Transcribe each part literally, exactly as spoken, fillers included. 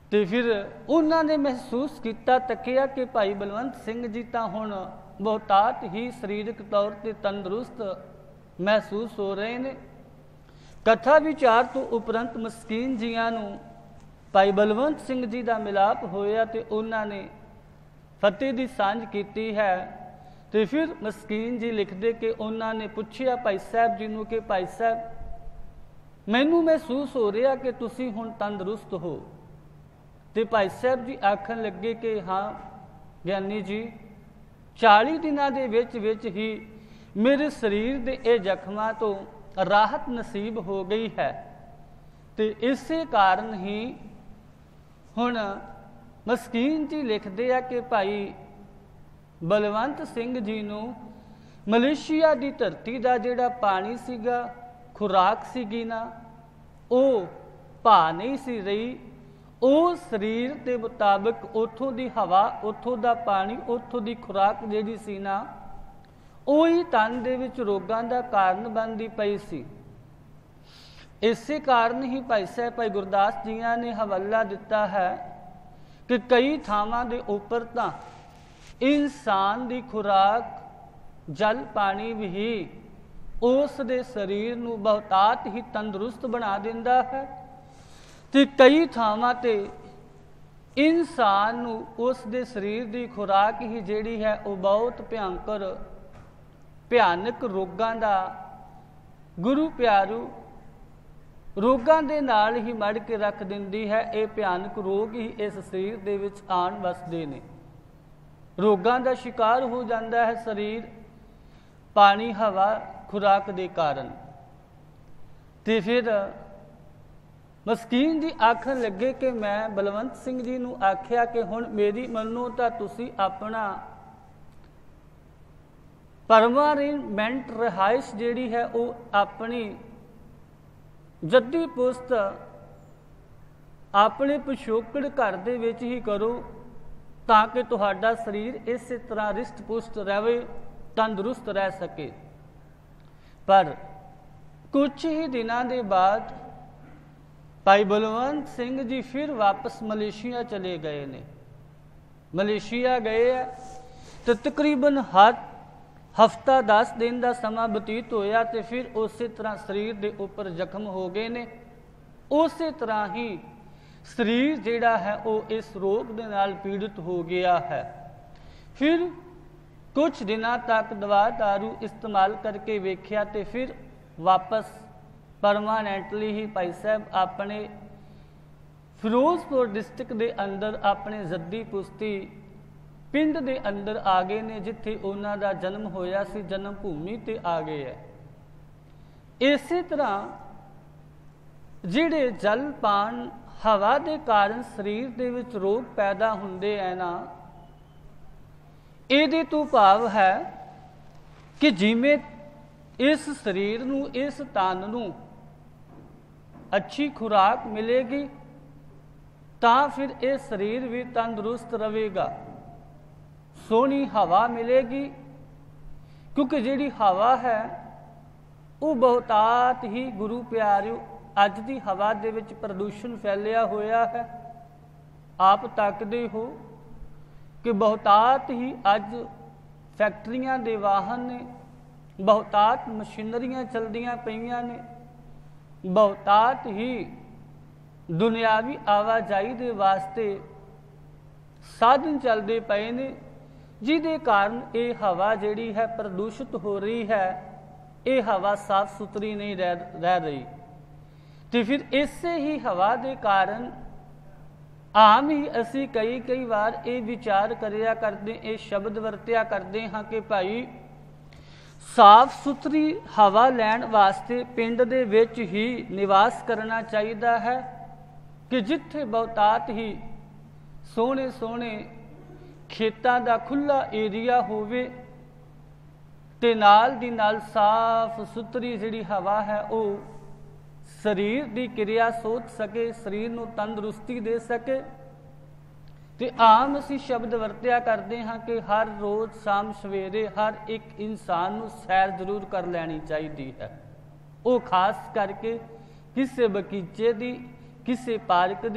तो फिर उन्होंने महसूस किया, तकिया कि भाई बलवंत सिंह जी तो हुण बहुतात ही सरीरक तौर पर तंदुरुस्त महसूस हो रहे हैं। कथा विचार तो उपरंत मस्कीन जियां नूं भाई बलवंत सिंह जी का मिलाप होया तो उन्होंने फतेह की सांझ की है। तो फिर मस्कीन जी लिखते कि उन्होंने पूछया भाई साहब जी नूं कि भाई साहब मैनू महसूस हो रहा कि तुसी हुण तंदुरुस्त हो। तो भाई साहब जी आखन लगे कि हाँ ज्ञानी जी, चाली दिनों के विच विच ही मेरे शरीर के ये जख्मां तो राहत नसीब हो गई है। तो इस कारण ही हुण मस्कीन जी लिखते हैं कि भाई बलवंत सिंह जी नूं मलेशिया की धरती का जिहड़ा पानी सीगा, खुराक सीगी ना, वो भा नहीं सी रही। वो शरीर के मुताबिक उतों की हवा, उतों का पानी, उतों की खुराक जिहड़ी सी ना, उही तन दे विच रोगां दा कारण बनती पई सी। इसे कारण ही भाई साहब भाई गुरदास जियां ने हवाला दिता है कि कई थावां दे उपर तां इंसान की खुराक जल पानी भी उस दे शरीर नूं बहुतात ही तंदुरुस्त बना दिंदा है। तो कई थावां ते इंसान नूं उस दे शरीर की खुराक ही जिहड़ी है वो बहुत भयंकर भयानक रोगां दा, गुरु प्यारू रोगां दे नाल ही मड़ के रख दिंदी है। ये भयानक रोग ही इस शरीर दे विच आण वसदे ने। रोगां दा शिकार हो जाता है शरीर पानी, हवा, खुराक के कारण। तो फिर मस्कीन जी आखन लगे कि मैं बलवंत सिंह जी नूं आख्या कि हुण मेरी मनो तां तुसीं अपना परमानेंट रिहाइश जिहड़ी है वो अपनी जद्दी पुस्त अपने पिछोकड़ घर दे विच ही करो, ताकि तुहाडा शरीर इस तरह रिष्ट पुष्ट रहे, तंदुरुस्त रह सके। पर कुछ ही दिनों के बाद भाई बलवंत सिंह जी फिर वापस मलेशिया चले गए ने। मलेशिया गए है तो तकरीबन हर हफ्ता दस दिन का समा बतीत होया तो फिर उस तरह शरीर के उपर जख्म हो गए ने। उस तरह ही शरीर जिहड़ा है वो इस रोग के नाल पीड़ित हो गया है। फिर कुछ दिनों तक दवा दारू इस्तेमाल करके वेख्या तो फिर वापस परमानेंटली ही भाई साहब अपने फिरोजपुर डिस्ट्रिक्ट के अंदर अपने जद्दी पुश्ती पिंड के अंदर आ गए ने, जिथे उन्हों का जन्म होया सी, जन्म भूमि ते आ गए है। इस तरह जिहड़े जल पान हवा के कारण शरीर के विच रोग पैदा होंदे है ना, इहदे तो भाव है कि जिवें इस शरीर नूं, इस तन नूं अच्छी खुराक मिलेगी तां फिर यह शरीर भी तंदुरुस्त रहेगा। सोहनी हवा मिलेगी, क्योंकि जिहड़ी हवा है वो बहुतात ही गुरु प्यारिओ अज की हवा दे विच प्रदूषण फैलिया होया है। आप तकदे हो कि बहुतात ही अज फैक्ट्रियां दे वाहन ने, बहुतात मशीनरियां चलदियां पईयां ने, बहुतात ही दुनियावी आवाजाई दे वास्ते साधन चलते पे ने, जिहदे कारण ये हवा जिहड़ी है प्रदूषित हो रही है, ये हवा साफ सुथरी नहीं रह रह रही। तो फिर इसे ही हवा के कारण आम ही असी कई कई बार ये विचार करिया करते, ये शब्द वरतिया करते हाँ कि भाई साफ सुथरी हवा लैण वास्ते पिंड दे विच ही निवास करना चाहिए है, कि जिथे बहुतात ही सोहने सोहने खेतां दा खुला एरिया होवे ते नाल दी नाल साफ सुथरी जिहड़ी हवा है वो शरीर की क्रिया सोच सके, शरीर नूं तंदुरुस्ती दे सके। तो आम असी शब्द वरतिया करते हाँ कि हर रोज़ शाम सवेरे हर एक इंसान नूं सैर जरूर कर लैनी चाहिए है। वो खास करके किसी बगीचे की, किसी पार्क की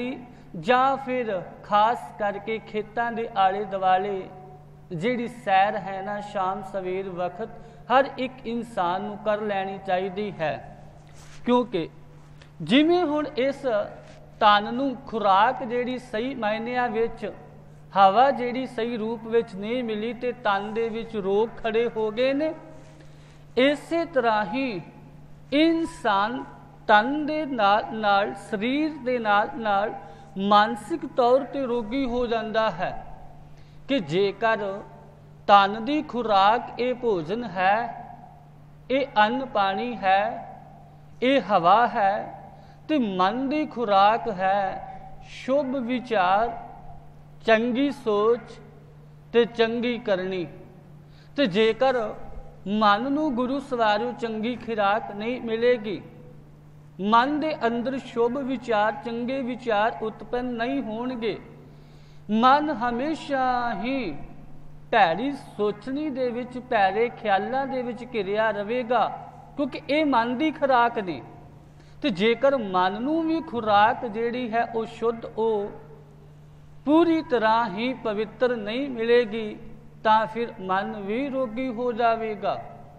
ਜਾਂ ਫਿਰ ਖਾਸ ਕਰਕੇ ਖੇਤਾਂ ਦੇ ਆਲੇ ਦੁਆਲੇ ਜਿਹੜੀ ਸੈਰ ਹੈ ਨਾ ਸ਼ਾਮ ਸਵੇਰ ਵਕਤ ਹਰ ਇੱਕ ਇਨਸਾਨ ਨੂੰ ਕਰ ਲੈਣੀ ਚਾਹੀਦੀ ਹੈ। ਕਿਉਂਕਿ ਜਿਵੇਂ ਹੁਣ ਇਸ ਤਨ ਨੂੰ ਖੁਰਾਕ ਜਿਹੜੀ ਸਹੀ ਮਾਇਨਿਆਂ ਵਿੱਚ ਹਵਾ ਜਿਹੜੀ ਸਹੀ ਰੂਪ ਵਿੱਚ ਨਹੀਂ ਮਿਲੀ ਤੇ ਤਨ ਦੇ ਵਿੱਚ ਰੋਗ ਖੜੇ ਹੋ ਗਏ ਨੇ, ਇਸੇ ਤਰ੍ਹਾਂ ਹੀ ਇਨਸਾਨ ਤਨ ਦੇ ਨਾਲ ਨਾਲ ਸਰੀਰ ਦੇ ਨਾਲ ਨਾਲ ਮਾਨਸਿਕ ਤੌਰ ਤੇ ਰੋਗੀ ਹੋ ਜਾਂਦਾ ਹੈ ਕਿ ਜੇਕਰ ਤਨ ਦੀ ਖੁਰਾਕ ਇਹ ਭੋਜਨ ਹੈ, ਇਹ ਅੰਨ ਪਾਣੀ ਹੈ, ਇਹ ਹਵਾ ਹੈ, ਤੇ ਮਨ ਦੀ ਖੁਰਾਕ ਹੈ ਸ਼ੁਭ ਵਿਚਾਰ, ਚੰਗੀ ਸੋਚ ਤੇ ਚੰਗੀ ਕਰਨੀ। ਤੇ ਜੇਕਰ ਮਨ ਨੂੰ ਗੁਰੂ ਸਵਾਰਿਓ ਚੰਗੀ ਖੁਰਾਕ ਨਹੀਂ ਮਿਲੇਗੀ, ਮਨ ਦੇ ਅੰਦਰ ਸ਼ੁਭ ਵਿਚਾਰ ਚੰਗੇ ਵਿਚਾਰ ਉਤਪੰਨ ਨਹੀਂ ਹੋਣਗੇ, ਮਨ ਹਮੇਸ਼ਾ ਹੀ ਭੈੜੀ ਸੋਚਣੀ ਦੇ ਵਿੱਚ ਭੈੜੇ ਖਿਆਲਾਂ ਦੇ ਵਿੱਚ ਘਿਰਿਆ ਰਹੇਗਾ, ਕਿਉਂਕਿ ਇਹ ਮਨ ਦੀ ਖੁਰਾਕ ਨੇ। ਤੇ ਜੇਕਰ ਮਨ ਨੂੰ ਵੀ ਖੁਰਾਕ ਜਿਹੜੀ ਹੈ ਉਹ ਸ਼ੁੱਧ, ਉਹ ਪੂਰੀ ਤਰ੍ਹਾਂ ਹੀ ਪਵਿੱਤਰ ਨਹੀਂ ਮਿਲੇਗੀ, ਤਾਂ ਫਿਰ ਮਨ ਵੀ ਰੋਗੀ ਹੋ ਜਾਵੇਗਾ।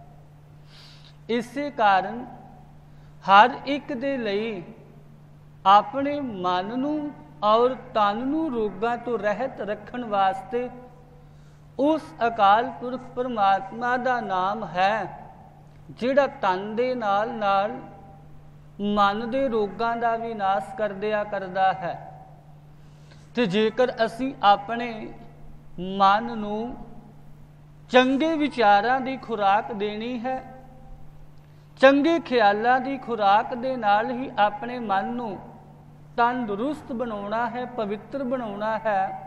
ਇਸੇ ਕਾਰਨ ਹਰ ਇੱਕ ਦੇ ਲਈ ਆਪਣੇ ਮਨ ਨੂੰ ਔਰ ਤਨ ਨੂੰ ਰੋਗਾਂ ਤੋਂ ਰਹਿਤ ਰੱਖਣ ਵਾਸਤੇ ਉਸ ਅਕਾਲ ਪੁਰਖ ਪਰਮਾਤਮਾ ਦਾ ਨਾਮ ਹੈ, ਜਿਹੜਾ ਤਨ ਦੇ ਨਾਲ ਨਾਲ ਮਨ ਦੇ ਰੋਗਾਂ ਦਾ ਵੀ ਨਾਸ਼ ਕਰ ਦਿਆ ਕਰਦਾ ਹੈ। ਤੇ ਜੇਕਰ ਅਸੀਂ ਆਪਣੇ ਮਨ ਨੂੰ ਚੰਗੇ ਵਿਚਾਰਾਂ ਦੀ ਖੁਰਾਕ ਦੇਣੀ ਹੈ, ਚੰਗੇ ਖਿਆਲਾਂ ਦੀ ਖੁਰਾਕ ਦੇ ਨਾਲ ਹੀ ਆਪਣੇ ਮਨ ਨੂੰ ਤੰਦਰੁਸਤ ਬਣਾਉਣਾ ਹੈ, ਪਵਿੱਤਰ ਬਣਾਉਣਾ ਹੈ,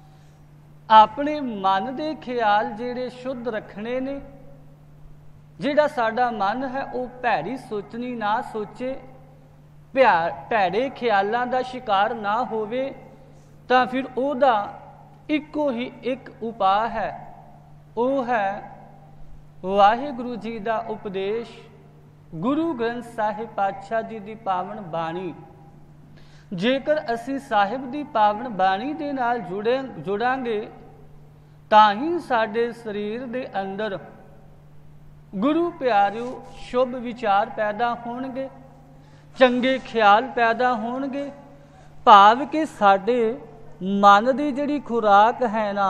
ਆਪਣੇ ਮਨ ਦੇ ਖਿਆਲ ਜਿਹੜੇ ਸ਼ੁੱਧ ਰੱਖਣੇ ਨੇ, ਜਿਹੜਾ ਸਾਡਾ ਮਨ ਹੈ ਉਹ ਭੈੜੀ ਸੋਚਣੀ ਨਾ ਸੋਚੇ, ਭੈੜੇ ਖਿਆਲਾਂ ਦਾ ਸ਼ਿਕਾਰ ਨਾ ਹੋਵੇ, ਤਾਂ ਫਿਰ ਉਹਦਾ ਇੱਕੋ ਹੀ ਇੱਕ ਉਪਾਅ ਹੈ, ਉਹ ਹੈ ਵਾਹਿਗੁਰੂ ਜੀ ਦਾ ਉਪਦੇਸ਼, ਗੁਰੂ ਗ੍ਰੰਥ ਸਾਹਿਬ ਪਾਤਸ਼ਾਹ ਜੀ ਦੀ ਪਾਵਨ ਬਾਣੀ। ਜੇਕਰ ਅਸੀਂ ਸਾਹਿਬ ਦੀ ਪਾਵਨ ਬਾਣੀ ਦੇ ਨਾਲ ਜੁੜੇ ਜੁੜਾਂਗੇ ਤਾਂ ਹੀ ਸਾਡੇ ਸਰੀਰ ਦੇ ਅੰਦਰ ਗੁਰੂ ਪਿਆਰਿਓ ਸ਼ੁਭ ਵਿਚਾਰ ਪੈਦਾ ਹੋਣਗੇ, ਚੰਗੇ ਖਿਆਲ ਪੈਦਾ ਹੋਣਗੇ, ਭਾਵ ਕਿ ਸਾਡੇ ਮਨ ਦੀ ਜਿਹੜੀ ਖੁਰਾਕ ਹੈ ਨਾ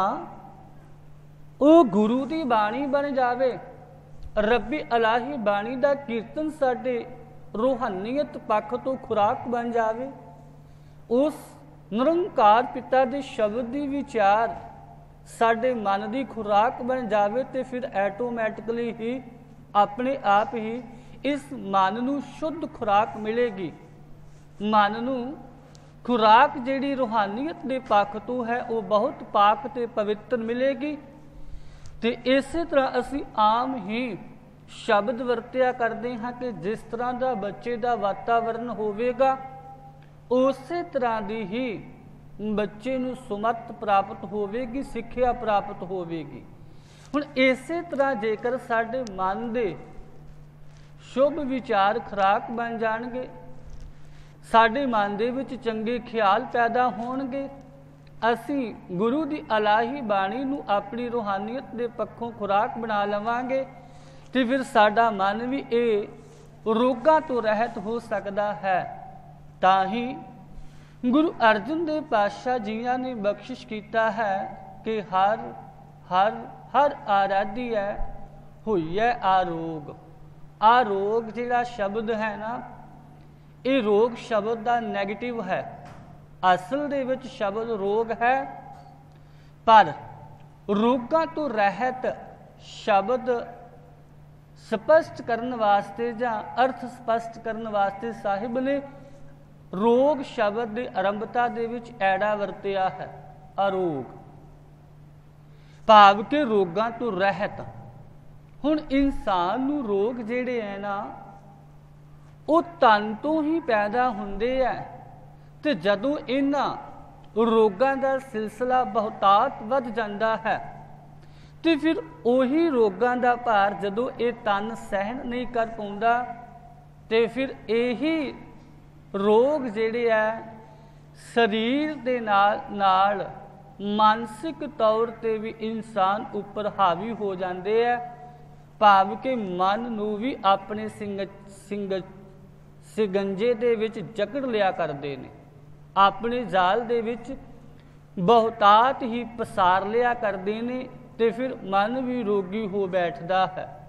ਉਹ ਗੁਰੂ ਦੀ ਬਾਣੀ ਬਣ ਜਾਵੇ, ਰੱਬੀ ਇਲਾਹੀ ਬਾਣੀ ਦਾ ਕੀਰਤਨ ਸਾਡੇ ਰੂਹਾਨੀਅਤ ਪੱਖ ਤੋਂ ਖੁਰਾਕ ਬਣ ਜਾਵੇ, ਉਸ ਨਿਰੰਕਾਰ ਪਿਤਾ ਦੇ ਸ਼ਬਦ ਦੀ ਵਿਚਾਰ ਸਾਡੇ ਮਨ ਦੀ ਖੁਰਾਕ ਬਣ ਜਾਵੇ, ਤੇ ਫਿਰ ਐਟੋਮੈਟਿਕਲੀ ਹੀ ਆਪਣੇ ਆਪ ਹੀ ਇਸ ਮਨ ਨੂੰ ਸ਼ੁੱਧ ਖੁਰਾਕ ਮਿਲੇਗੀ। ਮਨ ਨੂੰ ਖੁਰਾਕ ਜਿਹੜੀ ਰੂਹਾਨੀਅਤ ਦੇ ਪੱਖ ਤੋਂ ਹੈ ਉਹ ਬਹੁਤ ਪਾਕ ਤੇ ਪਵਿੱਤਰ ਮਿਲੇਗੀ। ਤੇ ਇਸੇ ਤਰ੍ਹਾਂ ਅਸੀਂ ਆਮ ਹੀ ਸ਼ਬਦ ਵਰਤਿਆ ਕਰਦੇ ਹਾਂ ਕਿ ਜਿਸ ਤਰ੍ਹਾਂ ਦਾ ਬੱਚੇ ਦਾ ਵਾਤਾਵਰਨ ਹੋਵੇਗਾ ਉਸੇ ਤਰ੍ਹਾਂ ਦੀ ਹੀ ਬੱਚੇ ਨੂੰ ਸੁਮਤ ਪ੍ਰਾਪਤ ਹੋਵੇਗੀ, ਸਿੱਖਿਆ ਪ੍ਰਾਪਤ ਹੋਵੇਗੀ। ਹੁਣ ਇਸੇ ਤਰ੍ਹਾਂ ਜੇਕਰ ਸਾਡੇ ਮਨ ਦੇ ਸ਼ੁਭ ਵਿਚਾਰ ਖੁਰਾਕ ਬਣ ਜਾਣਗੇ, ਸਾਡੇ ਮਨ ਦੇ ਵਿੱਚ ਚੰਗੇ ਖਿਆਲ ਪੈਦਾ ਹੋਣਗੇ, ਅਸੀਂ ਗੁਰੂ ਦੀ ਇਲਾਹੀ ਬਾਣੀ ਨੂੰ ਆਪਣੀ ਰੂਹਾਨੀਅਤ ਦੇ ਪੱਖੋਂ ਖੁਰਾਕ ਬਣਾ ਲਵਾਂਗੇ, ਤੇ ਫਿਰ ਸਾਡਾ ਮਨ ਵੀ ਇਹ ਰੋਗਾਂ ਤੋਂ ਰਹਿਤ ਹੋ ਸਕਦਾ ਹੈ। ਤਾਂ ਹੀ ਗੁਰੂ ਅਰਜਨ ਦੇਵ ਪਾਤਸ਼ਾਹ ਜੀਆਂ ਨੇ ਬਖਸ਼ਿਸ਼ ਕੀਤਾ ਹੈ ਕਿ ਹਰ ਹਰ ਹਰ ਆਰਾਧੀ ਹੈ ਹੋਈ ਹੈ ਆਰੋਗ। ਆਰੋਗ ਜਿਹੜਾ ਸ਼ਬਦ ਹੈ ਨਾ, ਇਹ ਰੋਗ ਸ਼ਬਦ ਦਾ ਨੈਗੇਟਿਵ ਹੈ, ਅਸਲ ਦੇ ਵਿੱਚ ਸ਼ਬਦ ਰੋਗ ਹੈ, ਪਰ ਰੋਗਾਂ ਤੋਂ ਰਹਿਤ ਸ਼ਬਦ ਸਪਸ਼ਟ ਕਰਨ ਵਾਸਤੇ ਜਾਂ ਅਰਥ ਸਪਸ਼ਟ ਕਰਨ ਵਾਸਤੇ ਸਾਹਿਬ ਨੇ ਰੋਗ ਸ਼ਬਦ ਦੀ ਆਰੰਭਤਾ ਦੇ ਵਿੱਚ ਐੜਾ ਵਰਤਿਆ ਹੈ, ਅਰੋਗ, ਭਾਵ ਕਿ ਰੋਗਾਂ ਤੋਂ ਰਹਿਤ। ਹੁਣ ਇਨਸਾਨ ਨੂੰ ਰੋਗ ਜਿਹੜੇ ਹੈ ਨਾ ਉਹ ਤਨ ਤੋਂ ਹੀ ਪੈਦਾ ਹੁੰਦੇ ਹੈ, ਤੇ ਜਦੋਂ ਇਹਨਾਂ ਰੋਗਾਂ ਦਾ ਸਿਲਸਿਲਾ ਬਹੁਤਾਤ ਵੱਧ ਜਾਂਦਾ ਹੈ ਤੇ ਫਿਰ ਉਹੀ ਰੋਗਾਂ ਦਾ ਭਾਰ ਜਦੋਂ ਇਹ ਤਨ ਸਹਿਣ ਨਹੀਂ ਕਰ ਪਾਉਂਦਾ ਤੇ ਫਿਰ ਇਹੀ ਰੋਗ ਜਿਹੜੇ ਹੈ ਸਰੀਰ ਦੇ ਨਾਲ ਨਾਲ ਮਾਨਸਿਕ ਤੌਰ ਤੇ ਵੀ ਇਨਸਾਨ ਉੱਪਰ ਹਾਵੀ ਹੋ ਜਾਂਦੇ ਹੈ, ਭਾਵ ਕਿ ਮਨ ਨੂੰ ਵੀ ਆਪਣੇ ਸਿੰਗ ਸਿੰਗ ਸਿਗੰਜੇ ਦੇ ਵਿੱਚ ਜਕੜ ਲਿਆ ਕਰਦੇ ਨੇ, ਆਪਣੇ ਜਾਲ ਦੇ ਵਿੱਚ ਬਹੁਤਾਤ ਹੀ ਪਸਾਰ ਲਿਆ ਕਰਦੇ ਨੇ, ਤੇ ਫਿਰ ਮਨ ਵੀ ਰੋਗੀ ਹੋ ਬੈਠਦਾ ਹੈ।